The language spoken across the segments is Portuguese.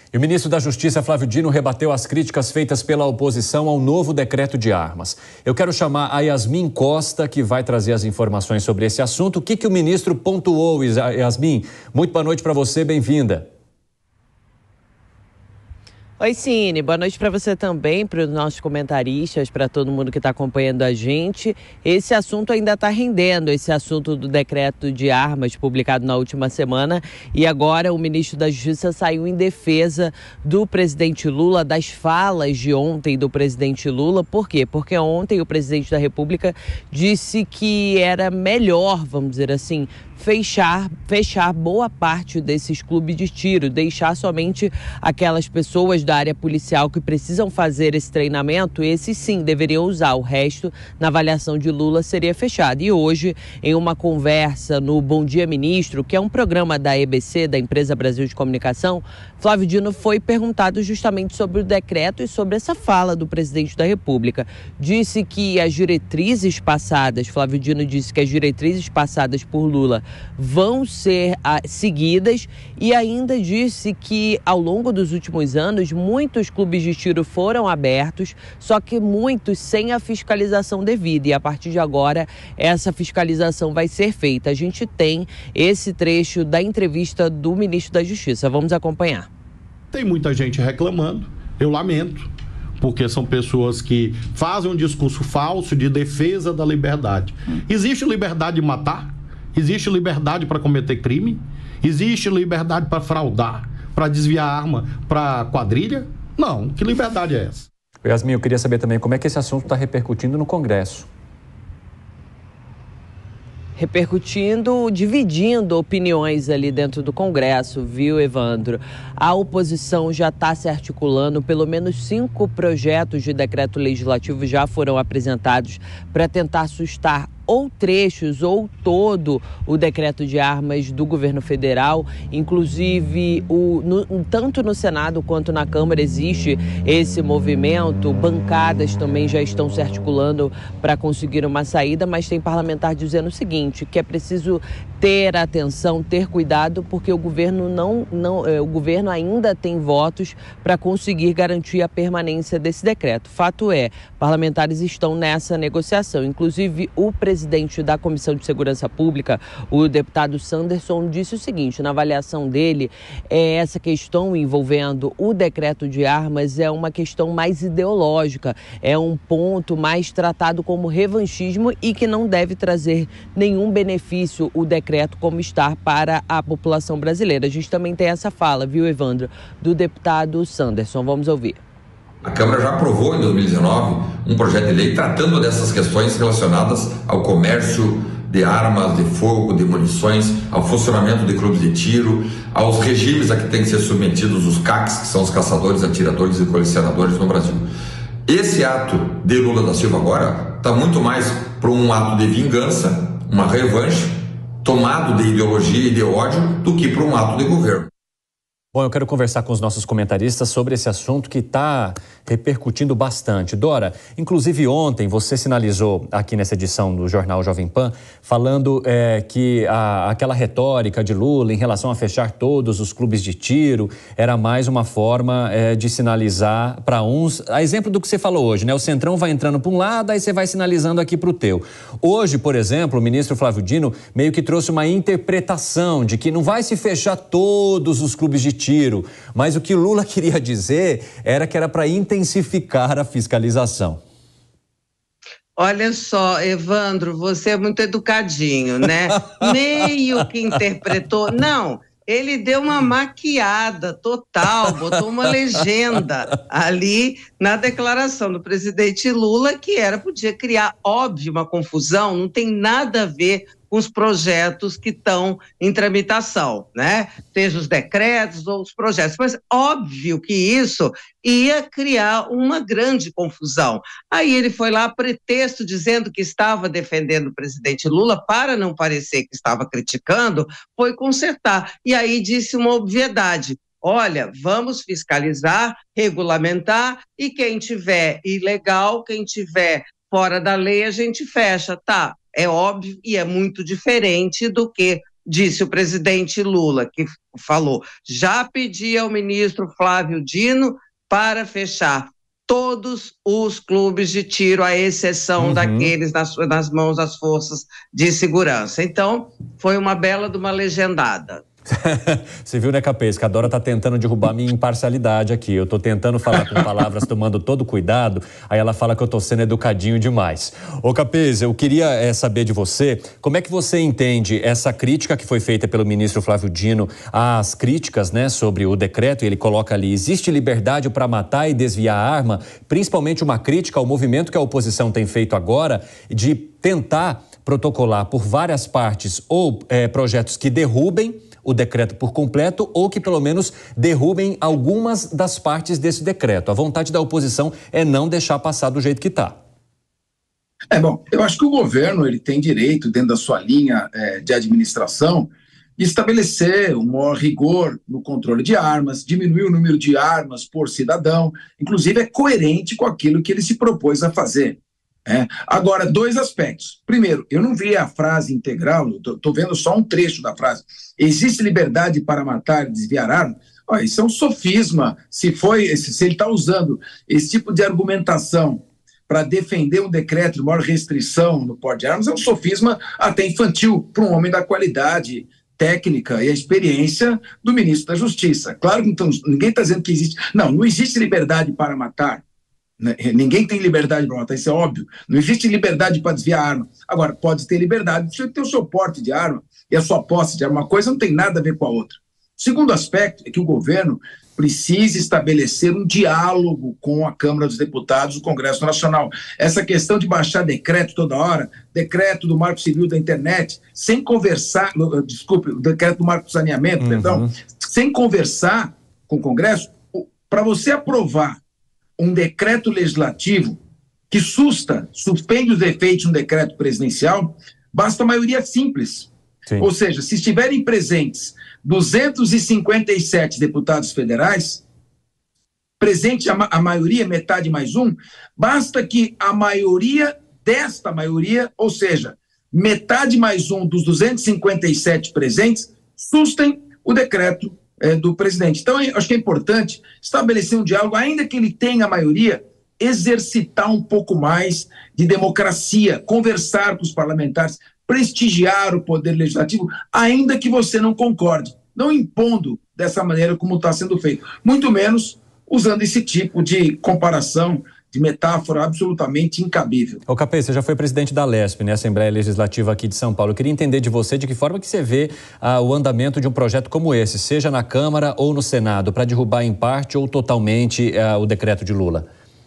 E o ministro da Justiça, Flávio Dino, rebateu as críticas feitas pela oposição ao novo decreto de armas. Eu quero chamar a Yasmin Costa, que vai trazer as informações sobre esse assunto. O que o ministro pontuou, Yasmin? Muito boa noite para você, bem-vinda. Oi, Cine. Boa noite para você também, para os nossos comentaristas, para todo mundo que está acompanhando a gente. Esse assunto ainda está rendendo, esse assunto do decreto de armas publicado na última semana. E agora o ministro da Justiça saiu em defesa do presidente Lula, das falas de ontem do presidente Lula. Por quê? Porque ontem o presidente da República disse que era melhor, vamos dizer assim, fechar boa parte desses clubes de tiro, deixar somente aquelas pessoas da área policial que precisam fazer esse treinamento, esses sim deveriam usar, o resto, na avaliação de Lula, seria fechado. E hoje, em uma conversa no Bom Dia Ministro, que é um programa da EBC, da Empresa Brasil de Comunicação, Flávio Dino foi perguntado justamente sobre o decreto e sobre essa fala do presidente da República. Disse que as diretrizes passadas, Flávio Dino disse que as diretrizes passadas por Lula vão ser seguidas e ainda disse que ao longo dos últimos anos muitos clubes de tiro foram abertos, só que muitos sem a fiscalização devida, e a partir de agora essa fiscalização vai ser feita. A gente tem esse trecho da entrevista do ministro da Justiça. Vamos acompanhar. Tem muita gente reclamando, eu lamento, porque são pessoas que fazem um discurso falso de defesa da liberdade. Existe liberdade de matar? Existe liberdade para cometer crime? Existe liberdade para fraudar, para desviar arma para quadrilha? Não, que liberdade é essa? Yasmin, eu queria saber também como é que esse assunto está repercutindo no Congresso. Repercutindo, dividindo opiniões ali dentro do Congresso, viu, Evandro? A oposição já está se articulando, pelo menos 5 projetos de decreto legislativo já foram apresentados para tentar sustar ou trechos ou todo o decreto de armas do governo federal. Inclusive, tanto no Senado quanto na Câmara existe esse movimento. Bancadas também já estão se articulando para conseguir uma saída, mas tem parlamentar dizendo o seguinte, que é preciso ter atenção, ter cuidado, porque o governo o governo ainda tem votos para conseguir garantir a permanência desse decreto. Fato é, parlamentares estão nessa negociação. Inclusive, o presidente da Comissão de Segurança Pública, o deputado Sanderson, disse o seguinte, na avaliação dele, essa questão envolvendo o decreto de armas é uma questão mais ideológica, é um ponto mais tratado como revanchismo e que não deve trazer nenhum benefício o decreto como está para a população brasileira. A gente também tem essa fala, viu, Evandro, do deputado Sanderson. Vamos ouvir. A Câmara já aprovou em 2019 um projeto de lei tratando dessas questões relacionadas ao comércio de armas de fogo, de munições, ao funcionamento de clubes de tiro, aos regimes a que têm que ser submetidos os CACs, que são os caçadores, atiradores e colecionadores no Brasil. Esse ato de Lula da Silva agora está muito mais para um ato de vingança, uma revanche, tomado de ideologia e de ódio, do que para um ato de governo. Bom, eu quero conversar com os nossos comentaristas sobre esse assunto que está repercutindo bastante. Dora, inclusive ontem você sinalizou aqui nessa edição do Jornal Jovem Pan, falando que aquela retórica de Lula em relação a fechar todos os clubes de tiro era mais uma forma de sinalizar para uns, a exemplo do que você falou hoje, né? O Centrão vai entrando para um lado, aí você vai sinalizando aqui para o teu. Hoje, por exemplo, o ministro Flávio Dino meio que trouxe uma interpretação de que não vai se fechar todos os clubes de tiro, mas o que Lula queria dizer era que era para intensificar a fiscalização. Olha só, Evandro, você é muito educadinho, né? Meio que interpretou. Não, ele deu uma maquiada total, botou uma legenda ali na declaração do presidente Lula, que podia criar, óbvio, uma confusão, não tem nada a ver com os projetos que estão em tramitação, né? Seja os decretos ou os projetos. Mas óbvio que isso ia criar uma grande confusão. Aí ele foi lá, a pretexto, dizendo que estava defendendo o presidente Lula, para não parecer que estava criticando, foi consertar. E aí disse uma obviedade. Olha, vamos fiscalizar, regulamentar, e quem tiver ilegal, quem tiver fora da lei, a gente fecha, tá? É óbvio e é muito diferente do que disse o presidente Lula, que falou, já pedi ao ministro Flávio Dino para fechar todos os clubes de tiro, à exceção daqueles nas mãos das forças de segurança. Então, foi uma bela de uma legendada. Você viu, né, Capês, que a Dora tá tentando derrubar minha imparcialidade aqui. Eu tô tentando falar com palavras tomando todo cuidado, aí ela fala que eu tô sendo educadinho demais. Ô, Capês, eu queria saber de você, como é que você entende essa crítica que foi feita pelo ministro Flávio Dino às críticas, né, sobre o decreto, e ele coloca ali, existe liberdade para matar e desviar a arma, principalmente uma crítica ao movimento que a oposição tem feito agora de tentar protocolar por várias partes ou projetos que derrubem o decreto por completo ou que pelo menos derrubem algumas das partes desse decreto. A vontade da oposição é não deixar passar do jeito que está. Bom, eu acho que o governo ele tem direito, dentro da sua linha de administração, de estabelecer um maior rigor no controle de armas, diminuir o número de armas por cidadão, inclusive é coerente com aquilo que ele se propôs a fazer. Agora, dois aspectos. Primeiro, eu não vi a frase integral, estou vendo só um trecho da frase. Existe liberdade para matar e desviar arma? Isso é um sofisma. Se ele está usando esse tipo de argumentação para defender um decreto de maior restrição no porte de armas, é um sofisma até infantil para um homem da qualidade técnica e a experiência do ministro da Justiça. Claro que ninguém está dizendo que existe... Não existe liberdade para matar. Ninguém tem liberdade para matar, isso é óbvio. Não existe liberdade para desviar a arma. Agora, pode ter liberdade de você ter o seu porte de arma e a sua posse de arma. Uma coisa não tem nada a ver com a outra. O segundo aspecto é que o governo precisa estabelecer um diálogo com a Câmara dos Deputados do Congresso Nacional. Essa questão de baixar decreto toda hora, decreto do Marco Civil da Internet, sem conversar, desculpe, o decreto do Marco do Saneamento, perdão, sem conversar com o Congresso, para você aprovar um decreto legislativo que suspende os efeitos de um decreto presidencial, basta maioria simples. Sim. Ou seja, se estiverem presentes 257 deputados federais, presente a maioria, metade mais um, basta que a maioria desta maioria, ou seja, metade mais um dos 257 presentes, sustem o decreto do presidente. Então, eu acho que é importante estabelecer um diálogo, ainda que ele tenha a maioria, exercitar um pouco mais de democracia, conversar com os parlamentares, prestigiar o poder legislativo, ainda que você não concorde, não impondo dessa maneira como está sendo feito, muito menos usando esse tipo de comparação, de metáfora absolutamente incabível. Ô Capês, você já foi presidente da Lesp, né, Assembleia Legislativa aqui de São Paulo. Eu queria entender de você de que forma que você vê o andamento de um projeto como esse, seja na Câmara ou no Senado, para derrubar em parte ou totalmente o decreto de Lula.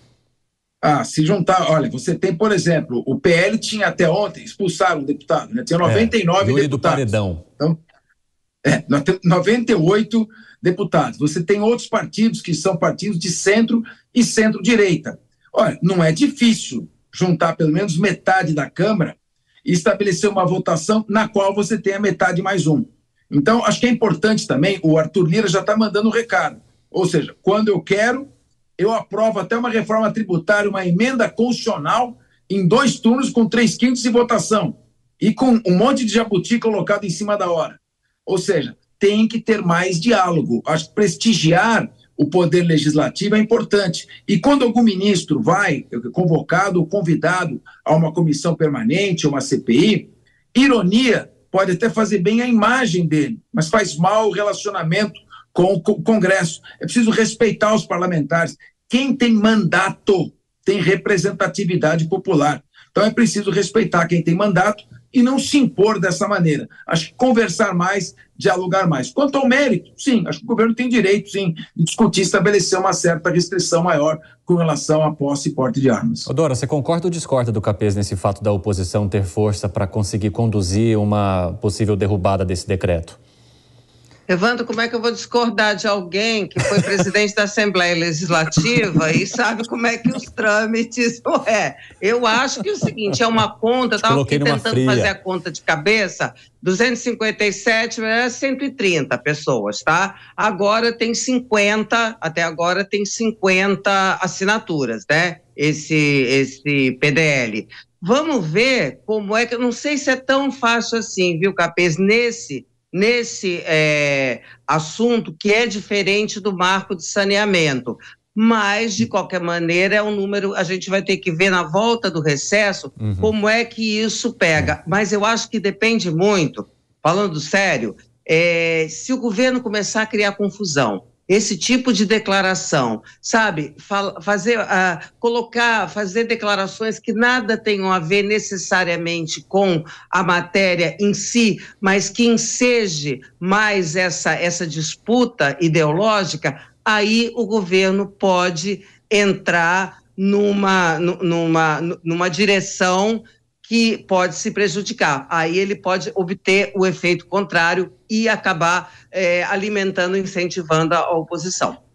Se juntar, olha, você tem, por exemplo, o PL tinha até ontem, expulsaram um deputado, né? Tinha 99 deputados. Do paredão. Então, nós temos 98 deputados. Você tem outros partidos que são partidos de centro e centro-direita. Olha, não é difícil juntar pelo menos metade da Câmara e estabelecer uma votação na qual você tenha metade mais um. Então, acho que é importante também, o Arthur Lira já está mandando um recado. Ou seja, quando eu quero, eu aprovo até uma reforma tributária, uma emenda constitucional em 2 turnos com 3/5 de votação e com um monte de jabuti colocado em cima da hora. Ou seja, tem que ter mais diálogo. Acho que prestigiar o poder legislativo é importante. E quando algum ministro vai convocado ou convidado a uma comissão permanente, uma CPI, ironia pode até fazer bem a imagem dele, mas faz mal o relacionamento com o Congresso. É preciso respeitar os parlamentares. Quem tem mandato tem representatividade popular. Então é preciso respeitar quem tem mandato e não se impor dessa maneira. Acho que conversar mais, dialogar mais. Quanto ao mérito, sim, acho que o governo tem direito, sim, de discutir, estabelecer uma certa restrição maior com relação à posse e porte de armas. Dora, você concorda ou discorda do Capês nesse fato da oposição ter força para conseguir conduzir uma possível derrubada desse decreto? Evandro, como é que eu vou discordar de alguém que foi presidente da Assembleia Legislativa e sabe como é que os trâmites é? Eu acho que é o seguinte, é uma conta, eu estava aqui tentando fazer a conta de cabeça, 257 é 130 pessoas, tá? Agora tem 50, até agora tem 50 assinaturas, né? Esse PDL. Vamos ver como é que, eu não sei se é tão fácil assim, viu, Capês, nesse nesse assunto que é diferente do marco de saneamento. Mas, de qualquer maneira, é um número, a gente vai ter que ver na volta do recesso como é que isso pega. Mas eu acho que depende muito, falando sério, se o governo começar a criar confusão, esse tipo de declaração, sabe, fazer declarações que nada tenham a ver necessariamente com a matéria em si, mas que enseje mais essa disputa ideológica, aí o governo pode entrar numa direção que pode se prejudicar. Aí ele pode obter o efeito contrário e acabar alimentando, incentivando a oposição.